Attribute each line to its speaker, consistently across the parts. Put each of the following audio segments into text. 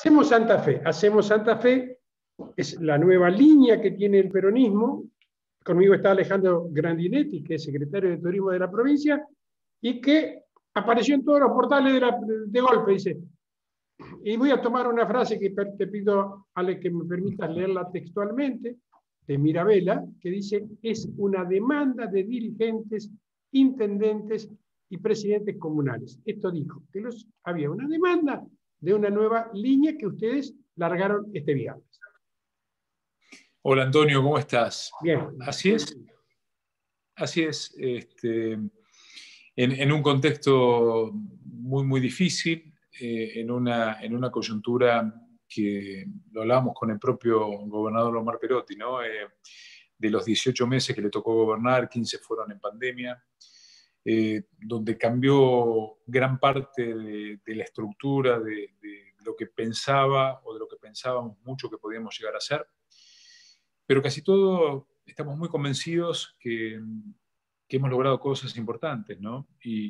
Speaker 1: Hacemos Santa Fe es la nueva línea que tiene el peronismo. Conmigo está Alejandro Grandinetti, que es secretario de Turismo de la provincia, y que apareció en todos los portales de golpe, dice. Y voy a tomar una frase que te pido, Ale, que me permitas leerla textualmente, de Mirabella, que dice: es una demanda de dirigentes, intendentes y presidentes comunales. Esto dijo, que había una demanda de una nueva línea que ustedes largaron este viernes.
Speaker 2: Hola Antonio, ¿cómo estás?
Speaker 1: Bien.
Speaker 2: Así es. En un contexto muy, muy difícil, en una coyuntura que lo hablábamos con el propio gobernador Omar Perotti, ¿no? De los 18 meses que le tocó gobernar, 15 fueron en pandemia, donde cambió gran parte de la estructura de lo que pensaba o de lo que pensábamos mucho que podíamos llegar a ser. Pero casi todo estamos muy convencidos que hemos logrado cosas importantes, ¿no?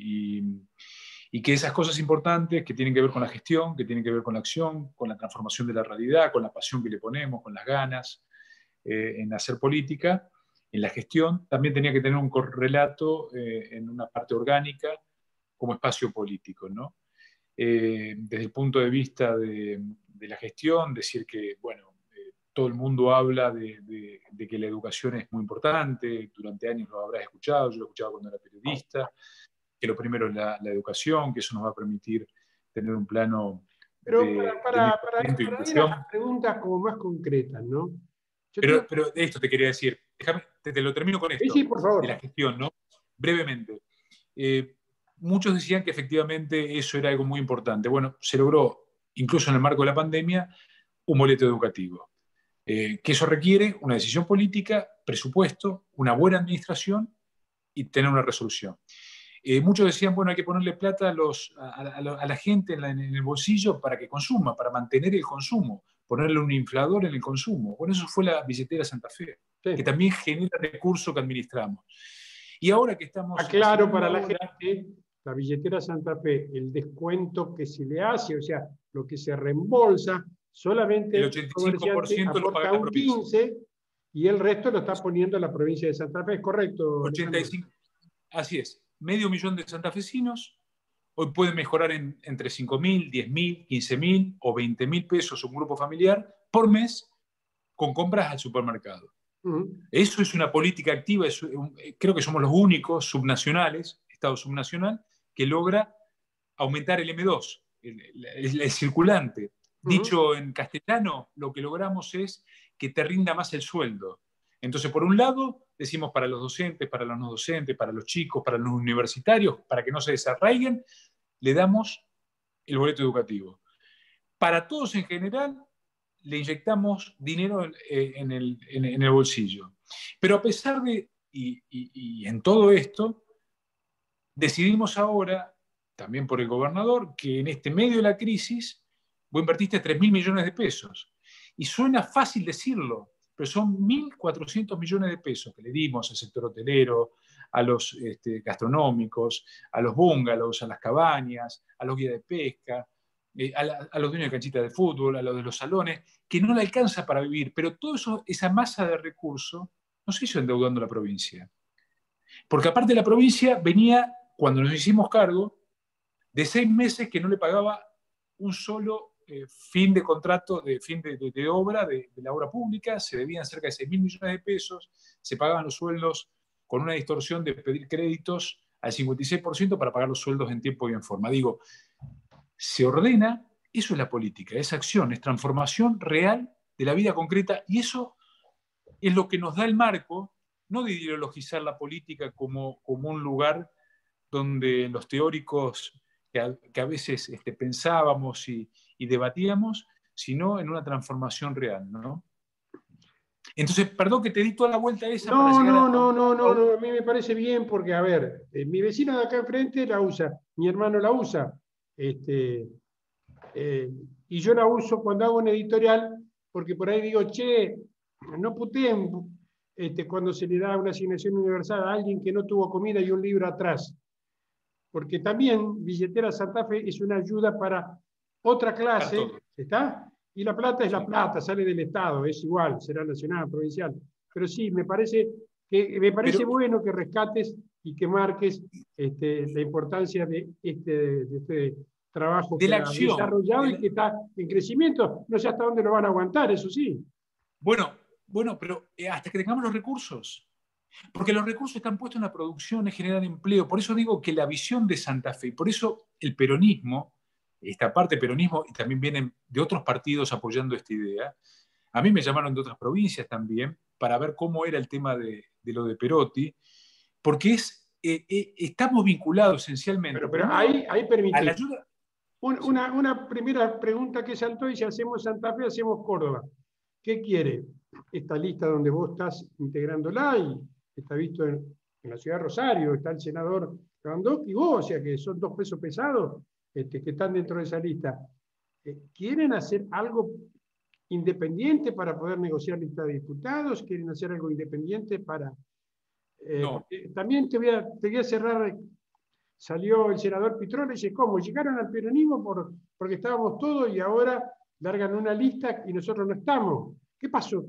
Speaker 2: Y que esas cosas importantes que tienen que ver con la gestión, que tienen que ver con la acción, con la transformación de la realidad, con la pasión que le ponemos, con las ganas en hacer política, en la gestión, también tenía que tener un correlato en una parte orgánica como espacio político, ¿no? Desde el punto de vista de la gestión, decir que, bueno, todo el mundo habla de que la educación es muy importante, durante años lo habrás escuchado, yo lo escuchaba cuando era periodista, que lo primero es la educación, que eso nos va a permitir tener un plano
Speaker 1: para ir a
Speaker 2: inclusión.
Speaker 1: las preguntas como más concretas, ¿no?
Speaker 2: Pero de esto te quería decir, déjame, te lo termino con esto,
Speaker 1: sí, por favor.
Speaker 2: de la gestión, ¿no? Brevemente. Muchos decían que efectivamente eso era algo muy importante. Bueno, se logró, incluso en el marco de la pandemia, un boleto educativo. Que eso requiere una decisión política, presupuesto, una buena administración y tener una resolución. Muchos decían, bueno, hay que ponerle plata a la gente en el bolsillo para que consuma, para mantener el consumo, ponerle un inflador en el consumo. Bueno, eso fue la billetera Santa Fe, sí, que también genera recursos que administramos. Y ahora que estamos...
Speaker 1: Aclaro para la gente, la billetera Santa Fe, el descuento que se le hace, o sea, lo que se reembolsa, solamente
Speaker 2: el 85% lo paga la provincia.
Speaker 1: 15% y el resto lo está poniendo la provincia de Santa Fe, ¿es correcto?
Speaker 2: 85, así es. 500.000 de santafesinos hoy pueden mejorar entre 5.000, 10.000, 15.000 o 20.000 pesos un grupo familiar por mes con compras al supermercado. Eso es una política activa, creo que somos los únicos subnacionales, Estado subnacional, que logra aumentar el M2, el circulante. Dicho en castellano, lo que logramos es que te rinda más el sueldo. Entonces, por un lado, decimos para los docentes, para los no docentes, para los chicos, para los universitarios, para que no se desarraiguen, le damos el boleto educativo. Para todos en general, le inyectamos dinero en el bolsillo. Pero a pesar de, y en todo esto, decidimos ahora, también por el gobernador, que en este medio de la crisis vos invertiste 3.000 millones de pesos. Y suena fácil decirlo, pero son 1.400 millones de pesos que le dimos al sector hotelero, a los gastronómicos, a los bungalows, a las cabañas, a los guías de pesca, a los dueños de canchitas de fútbol, a los de los salones, que no le alcanza para vivir, pero toda esa masa de recursos no se hizo endeudando la provincia. Porque aparte la provincia venía, cuando nos hicimos cargo, de 6 meses que no le pagaba un solo fin de contrato, fin de obra, de la obra pública, se debían cerca de 6.000 millones de pesos, se pagaban los sueldos con una distorsión de pedir créditos al 56% para pagar los sueldos en tiempo y en forma. Digo, se ordena, eso es la política, es acción, es transformación real de la vida concreta, y eso es lo que nos da el marco, no de ideologizar la política como un lugar donde los teóricos que a veces pensábamos y debatíamos, sino en una transformación real, ¿no? Entonces, perdón que te di toda la vuelta esa para llegar a...
Speaker 1: No, a mí me parece bien porque, a ver, mi vecino de acá enfrente la usa, mi hermano la usa, y yo la uso cuando hago un editorial, porque por ahí digo, che, no puteen cuando se le da una asignación universal a alguien que no tuvo comida y un libro atrás. Porque también Billetera Santa Fe es una ayuda para otra
Speaker 2: Está
Speaker 1: clase,
Speaker 2: todo.
Speaker 1: ¿está? Y la plata es la plata, sale del Estado, es igual, será nacional, provincial. Pero sí, me parece
Speaker 2: Pero,
Speaker 1: bueno que rescates y que marques la importancia de este trabajo
Speaker 2: de
Speaker 1: que
Speaker 2: la
Speaker 1: ha
Speaker 2: acción.
Speaker 1: desarrollado y que está en crecimiento. No sé hasta dónde lo van a aguantar, eso sí.
Speaker 2: Bueno, pero hasta que tengamos los recursos. Porque los recursos están puestos en la producción, en generar empleo. Por eso digo que la visión de Santa Fe, por eso el peronismo, esta parte peronismo, y también vienen de otros partidos apoyando esta idea. A mí me llamaron de otras provincias también para ver cómo era el tema de lo de Perotti, porque estamos vinculados esencialmente,
Speaker 1: Pero
Speaker 2: primero,
Speaker 1: ahí
Speaker 2: a la
Speaker 1: permití.
Speaker 2: ayuda. Sí.
Speaker 1: Una primera pregunta que saltó y si hacemos Santa Fe, hacemos Córdoba. ¿Qué quiere esta lista donde vos estás integrándola y está visto en la ciudad de Rosario, está el senador Lewandowski y vos, o sea que son dos pesos pesados que están dentro de esa lista? ¿Quieren hacer algo independiente para poder negociar lista de diputados? ¿Quieren hacer algo independiente para...?
Speaker 2: No,
Speaker 1: Porque también te voy a cerrar. Salió el senador Pitrola y dice, ¿cómo? Llegaron al peronismo porque estábamos todos y ahora largan una lista y nosotros no estamos. ¿Qué pasó?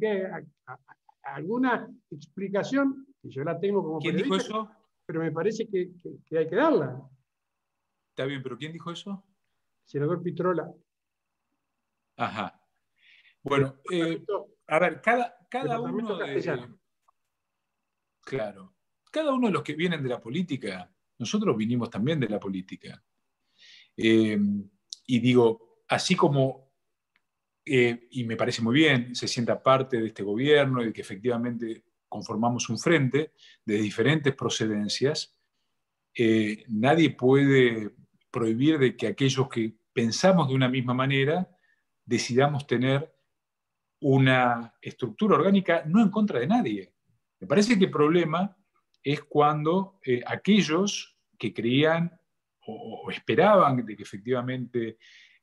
Speaker 1: ¿Alguna explicación? Y yo la tengo como
Speaker 2: ¿quién dijo
Speaker 1: periodista,
Speaker 2: eso?
Speaker 1: pero me parece que hay que darla.
Speaker 2: Está bien, pero ¿quién dijo eso?
Speaker 1: Senador Pitrola,
Speaker 2: Ajá.
Speaker 1: del
Speaker 2: Bueno, a ver, cada
Speaker 1: departamento
Speaker 2: uno de,
Speaker 1: castellano.
Speaker 2: claro, cada uno de los que vienen de la política, nosotros vinimos también de la política. Eh, y digo, así como, y me parece muy bien, se sienta parte de este gobierno y que efectivamente conformamos un frente de diferentes procedencias, nadie puede prohibir de que aquellos que pensamos de una misma manera decidamos tener una estructura orgánica no en contra de nadie. Me parece que el problema es cuando aquellos que creían o esperaban de que efectivamente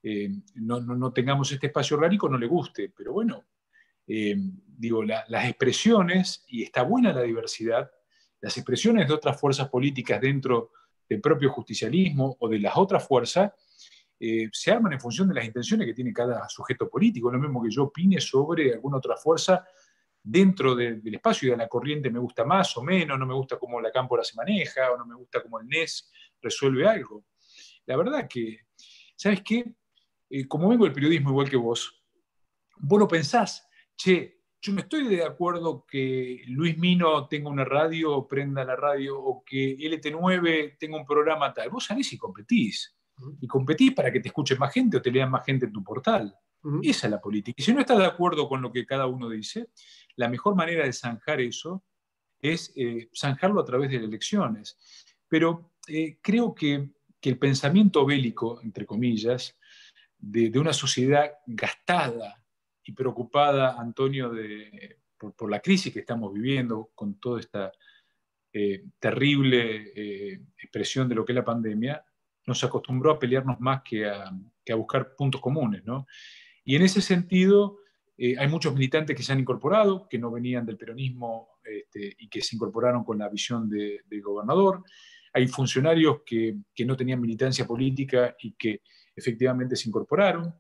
Speaker 2: no tengamos este espacio orgánico no le guste. Pero bueno, digo, las expresiones, y está buena la diversidad, las expresiones de otras fuerzas políticas dentro del propio justicialismo o de las otras fuerzas, se arman en función de las intenciones que tiene cada sujeto político. Lo mismo que yo opine sobre alguna otra fuerza dentro del espacio y de la corriente me gusta más o menos, no me gusta cómo la cámpora se maneja o no me gusta cómo el NES resuelve algo. La verdad que, ¿sabes qué? Como vengo del periodismo igual que vos lo pensás, che, yo no estoy de acuerdo que Luis Mino tenga una radio, prenda la radio, o que LT9 tenga un programa tal. Vos salís y competís. Y competís para que te escuche más gente o te lean más gente en tu portal. Esa es la política. Y si no estás de acuerdo con lo que cada uno dice, la mejor manera de zanjar eso es zanjarlo a través de las elecciones. Pero creo que el pensamiento bélico, entre comillas, de una sociedad gastada y preocupada, Antonio, por la crisis que estamos viviendo, con toda esta terrible expresión de lo que es la pandemia, nos acostumbró a pelearnos más que a buscar puntos comunes, ¿no? Y en ese sentido, hay muchos militantes que se han incorporado, que no venían del peronismo y que se incorporaron con la visión del gobernador. Hay funcionarios que no tenían militancia política y que efectivamente se incorporaron.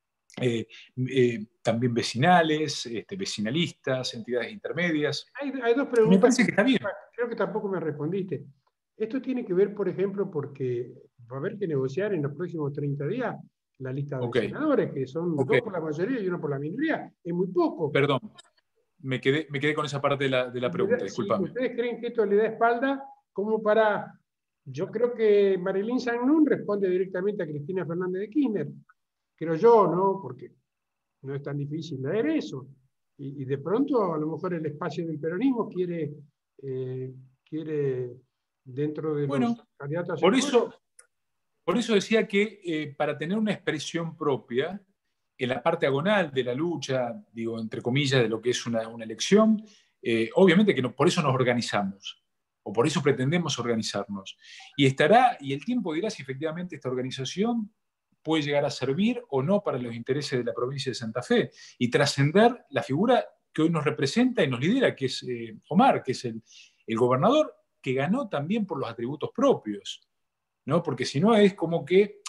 Speaker 2: También vecinales, vecinalistas, entidades intermedias.
Speaker 1: Hay dos
Speaker 2: Me
Speaker 1: preguntas
Speaker 2: parece que está bien.
Speaker 1: creo que tampoco me respondiste. Esto tiene que ver, por ejemplo, porque va a haber que negociar en los próximos 30 días la lista de
Speaker 2: Ok,
Speaker 1: senadores, que son
Speaker 2: ok.
Speaker 1: dos por la mayoría y uno por la minoría. Es muy poco.
Speaker 2: Perdón, me quedé con esa parte de la pregunta,
Speaker 1: Si
Speaker 2: discúlpame.
Speaker 1: ustedes creen que esto le da espalda, como para... Yo creo que Marilyn Sagnún responde directamente a Cristina Fernández de Kirchner. Creo yo, ¿no? Porque no es tan difícil leer eso. Y de pronto, a lo mejor el espacio del peronismo eh, quiere dentro de los
Speaker 2: Bueno,
Speaker 1: candidatos a
Speaker 2: por
Speaker 1: senadores.
Speaker 2: eso, por eso decía que para tener una expresión propia, en la parte agonal de la lucha, digo, entre comillas, de lo que es una elección, obviamente que por eso nos organizamos, o por eso pretendemos organizarnos. Y el tiempo dirá si efectivamente esta organización puede llegar a servir o no para los intereses de la provincia de Santa Fe y trascender la figura que hoy nos representa y nos lidera, que es Omar, que es el gobernador que ganó también por los atributos propios, ¿no? Porque si no es como que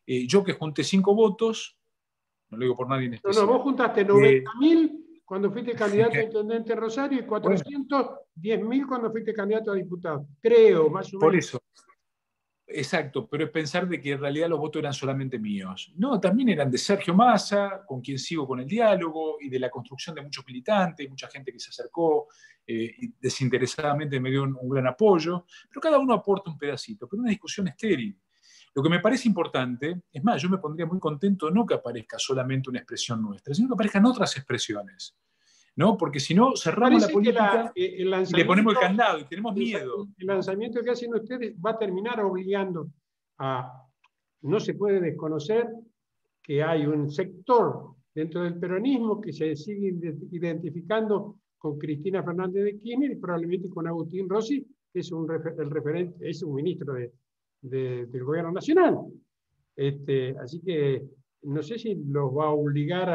Speaker 2: Yo que junté 5 votos, no lo digo por nadie en
Speaker 1: No, no,
Speaker 2: especial.
Speaker 1: vos juntaste 90.000 cuando fuiste candidato a intendente en Rosario y
Speaker 2: Bueno,
Speaker 1: 410.000 cuando fuiste candidato a diputado. Creo, más o
Speaker 2: por
Speaker 1: menos.
Speaker 2: eso. Exacto, pero es pensar de que en realidad los votos eran solamente míos. No, también eran de Sergio Massa, con quien sigo con el diálogo, y de la construcción de muchos militantes, mucha gente que se acercó y desinteresadamente me dio un gran apoyo, pero cada uno aporta un pedacito, pero una discusión estéril. Lo que me parece importante, es más, yo me pondría muy contento no que aparezca solamente una expresión nuestra, sino que aparezcan otras expresiones, ¿no? Porque si no,
Speaker 1: Me
Speaker 2: cerramos la
Speaker 1: parece que
Speaker 2: política
Speaker 1: el
Speaker 2: y le ponemos el
Speaker 1: lanzamiento,
Speaker 2: candado y tenemos miedo,
Speaker 1: el
Speaker 2: ¿no?
Speaker 1: lanzamiento que hacen ustedes va a terminar obligando a... No se puede desconocer que hay un sector dentro del peronismo que se sigue identificando con Cristina Fernández de Kirchner y probablemente con Agustín Rossi, que es el referente, es un ministro del gobierno nacional. Así que no sé si los va a obligar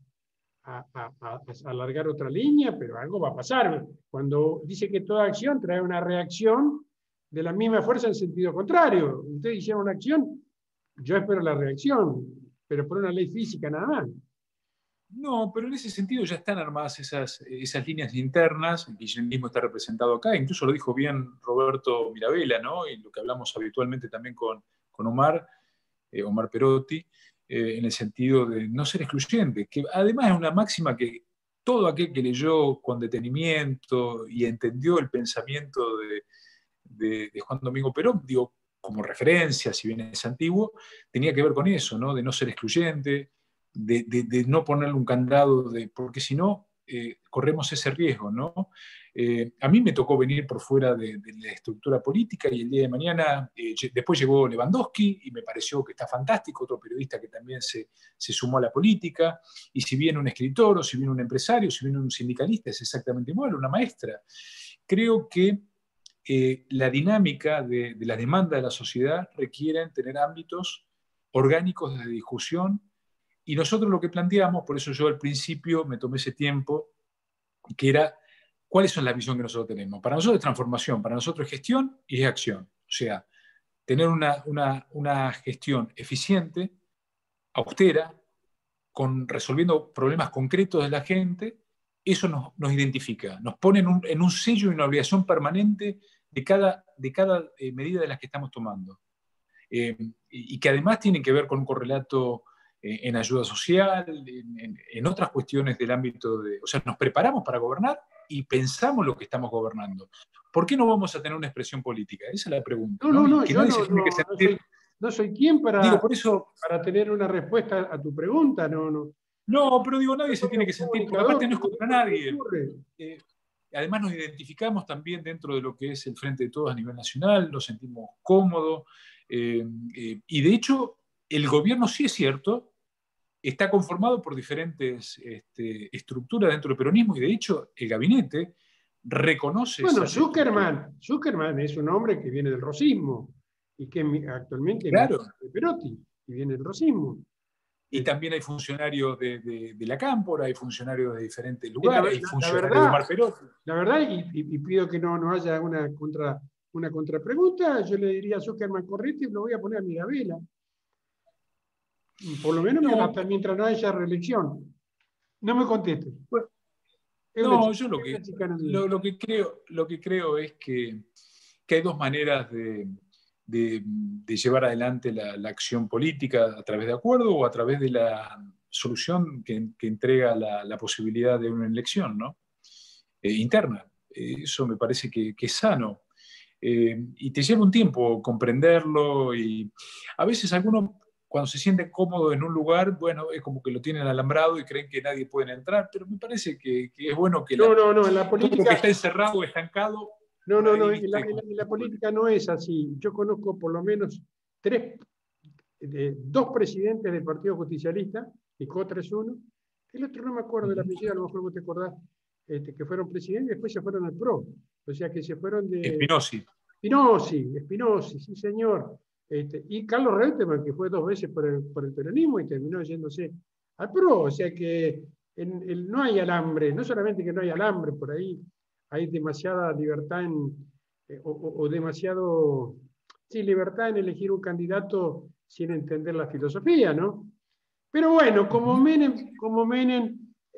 Speaker 1: a alargar otra línea, pero algo va a pasar. Cuando dice que toda acción trae una reacción de la misma fuerza en sentido contrario. Ustedes hicieron una acción, yo espero la reacción, pero por una ley física nada más.
Speaker 2: No, pero en ese sentido ya están armadas esas líneas internas, el kirchnerismo está representado acá, incluso lo dijo bien Roberto Mirabella, ¿no? Y lo que hablamos habitualmente también con Omar, Omar Perotti, en el sentido de no ser excluyente, que además es una máxima que todo aquel que leyó con detenimiento y entendió el pensamiento de Juan Domingo Perón, digo, como referencia, si bien es antiguo, tenía que ver con eso, ¿no? De no ser excluyente, de no ponerle un candado, porque si no, corremos ese riesgo, ¿no? A mí me tocó venir por fuera de la estructura política y el día de mañana, después llegó Lewandowski y me pareció que está fantástico, otro periodista que también se sumó a la política, y si viene un escritor o si viene un empresario, si viene un sindicalista, es exactamente igual, una maestra. Creo que la dinámica de la demanda de la sociedad requieren tener ámbitos orgánicos de discusión y nosotros lo que planteamos, por eso yo al principio me tomé ese tiempo, que era cuáles son las visiones que nosotros tenemos. Para nosotros es transformación, para nosotros es gestión y es acción. O sea, tener una gestión eficiente, austera, resolviendo problemas concretos de la gente, eso nos identifica, nos pone en un sello y una obligación permanente de cada medida de las que estamos tomando. Y que además tienen que ver con un correlato en ayuda social, en otras cuestiones del ámbito de... O sea, nos preparamos para gobernar y pensamos lo que estamos gobernando. ¿Por qué no vamos a tener una expresión política? Esa es la pregunta,
Speaker 1: No,
Speaker 2: ¿no?
Speaker 1: no,
Speaker 2: Y
Speaker 1: no,
Speaker 2: que
Speaker 1: yo
Speaker 2: nadie
Speaker 1: no,
Speaker 2: se tiene que sentir...
Speaker 1: no soy quien
Speaker 2: Digo, por eso...
Speaker 1: para tener una respuesta a tu pregunta, no, no.
Speaker 2: No, pero digo, nadie
Speaker 1: Yo
Speaker 2: se
Speaker 1: soy
Speaker 2: tiene
Speaker 1: un
Speaker 2: que sentir, porque aparte
Speaker 1: comunicador
Speaker 2: no
Speaker 1: que
Speaker 2: es
Speaker 1: me
Speaker 2: contra
Speaker 1: dijo lo que
Speaker 2: nadie.
Speaker 1: ocurre.
Speaker 2: Además nos identificamos también dentro de lo que es el Frente de Todos a nivel nacional, nos sentimos cómodos, y de hecho el gobierno sí es cierto, está conformado por diferentes estructuras dentro del peronismo y de hecho el gabinete reconoce
Speaker 1: Bueno,
Speaker 2: esas estructuras.
Speaker 1: Zuckerman es un hombre que viene del rosismo y que actualmente es
Speaker 2: Claro,
Speaker 1: ministro de Perotti y viene del rosismo.
Speaker 2: y también hay funcionarios de la Cámpora, hay funcionarios de diferentes
Speaker 1: Y
Speaker 2: lugares, hay funcionarios de Omar Perotti.
Speaker 1: la verdad, y pido que no haya una contrapregunta, yo le diría a Zuckerman, correte y lo voy a poner a Mirabella. Por lo menos
Speaker 2: No,
Speaker 1: hasta mientras no haya reelección. No me conteste.
Speaker 2: bueno,
Speaker 1: Es
Speaker 2: no, yo
Speaker 1: es una chicana mía.
Speaker 2: lo que creo es que hay dos maneras de llevar adelante la acción política, a través de acuerdo o a través de la solución que entrega la posibilidad de una elección, ¿no? Interna. Eso me parece que es sano. Y te lleva un tiempo comprenderlo y a veces algunos cuando se sienten cómodos en un lugar, bueno, es como que lo tienen alambrado y creen que nadie puede entrar, pero me parece que es bueno que
Speaker 1: No, en la
Speaker 2: todo lo que
Speaker 1: política,
Speaker 2: está encerrado o estancado, por
Speaker 1: no,
Speaker 2: ahí,
Speaker 1: en
Speaker 2: viste, como
Speaker 1: la política no es así. Yo conozco por lo menos dos presidentes del Partido Justicialista, Picot es uno, el otro no me acuerdo del apellido, a lo mejor vos te acordás, que fueron presidentes y después se fueron al PRO. O sea que se fueron de
Speaker 2: Spinozzi.
Speaker 1: Spinozzi, sí señor. Y Carlos Reutemann, que fue 2 veces por el peronismo y terminó yéndose al PRO. O sea que no hay alambre, no solamente que no hay alambre, por ahí hay demasiada libertad o demasiado, sí, libertad en elegir un candidato sin entender la filosofía, ¿no? Pero bueno, como Menem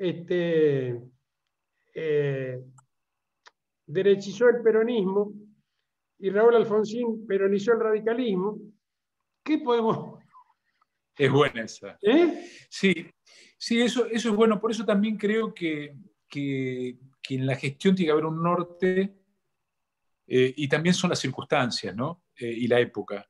Speaker 1: derechizó el peronismo y Raúl Alfonsín peronizó el radicalismo, ¿qué podemos...?
Speaker 2: Es buena esa. Sí, sí, eso es bueno. Por eso también creo que en la gestión tiene que haber un norte, y también son las circunstancias, ¿no? Y la época.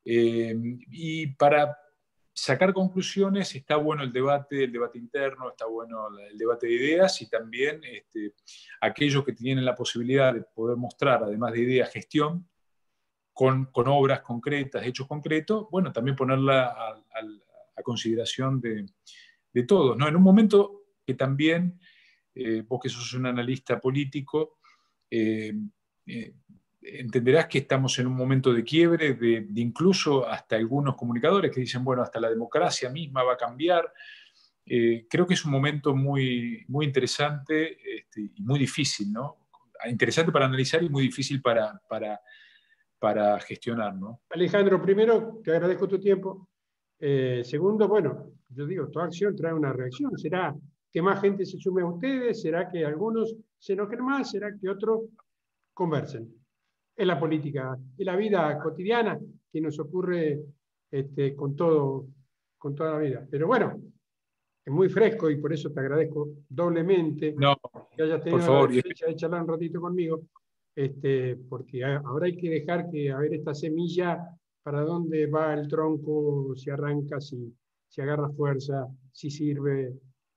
Speaker 2: Y para sacar conclusiones está bueno el debate interno, está bueno el debate de ideas, y también aquellos que tienen la posibilidad de poder mostrar, además de ideas, gestión, con obras concretas, hechos concretos, bueno, también ponerla a consideración de todos, ¿no? En un momento que también, vos que sos un analista político, eh, entenderás que estamos en un momento de quiebre, de incluso hasta algunos comunicadores que dicen, bueno, hasta la democracia misma va a cambiar. Creo que es un momento muy, muy interesante, y muy difícil, ¿no? Interesante para analizar y muy difícil para gestionar, ¿no?
Speaker 1: Alejandro, primero, te agradezco tu tiempo. Segundo, bueno, yo digo, toda acción trae una reacción. ¿Será que más gente se sume a ustedes? ¿Será que algunos se enojen más? ¿Será que otros conversen? Es la política, es la vida cotidiana que nos ocurre con toda la vida. Pero bueno, es muy fresco y por eso te agradezco doblemente
Speaker 2: No,
Speaker 1: que hayas
Speaker 2: por
Speaker 1: tenido la
Speaker 2: favor.
Speaker 1: deferencia de charlar un ratito conmigo, porque ahora hay que dejar que, a ver, esta semilla, para dónde va el tronco, si arranca, si agarra fuerza, si sirve.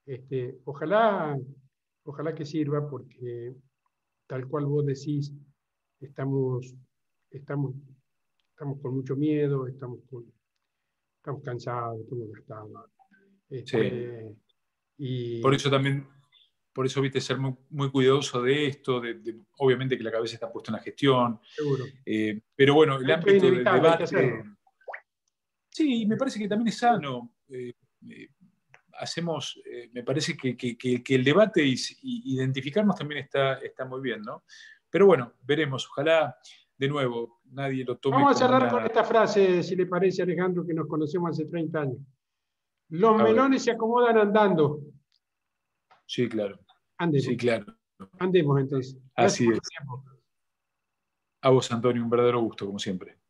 Speaker 1: Ojalá que sirva, porque tal cual vos decís, estamos, estamos, estamos con mucho miedo, estamos cansados, estamos gastados.
Speaker 2: Sí. Por
Speaker 1: Y
Speaker 2: eso también, por eso, viste, ser muy, muy cuidadoso de esto, obviamente que la cabeza está puesta en la gestión,
Speaker 1: seguro.
Speaker 2: pero bueno, el
Speaker 1: Esto es
Speaker 2: ámbito del
Speaker 1: inevitable, hay que
Speaker 2: debate,
Speaker 1: hacerlo.
Speaker 2: sí, me parece que también es sano. Me parece que el debate y identificarnos también está muy bien, ¿no? Pero bueno, veremos, ojalá, de nuevo, nadie lo tome
Speaker 1: Vamos a
Speaker 2: como
Speaker 1: cerrar con
Speaker 2: una...
Speaker 1: esta frase, si le parece, Alejandro, que nos conocemos hace 30 años. Los
Speaker 2: A ver,
Speaker 1: melones se acomodan andando.
Speaker 2: sí, claro,
Speaker 1: Andemos,
Speaker 2: sí, claro,
Speaker 1: andemos entonces. Gracias
Speaker 2: así
Speaker 1: por tu
Speaker 2: es.
Speaker 1: tiempo.
Speaker 2: A vos, Antonio, un verdadero gusto, como siempre.